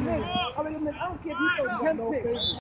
I don't care if you throw 10 picks.